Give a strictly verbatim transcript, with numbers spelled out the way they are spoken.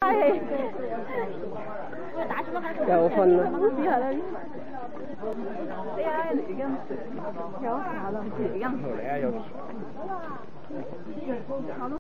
又瞓啦。 之後咧，哎呀，你而家有下啦，而家唔同你啊，有。